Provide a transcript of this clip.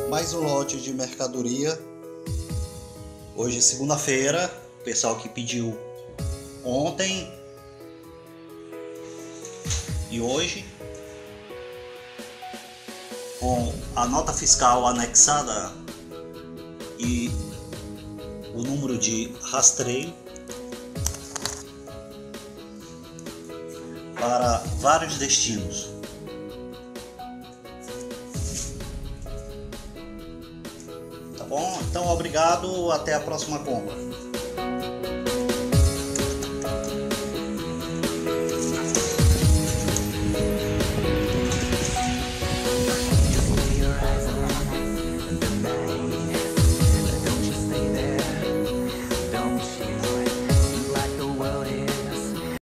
mais um lote de mercadoria. Hoje, segunda-feira, o pessoal que pediu ontem e hoje, com a nota fiscal anexada e o número de rastreio para vários destinos. Tá bom? Então, obrigado, até a próxima compra.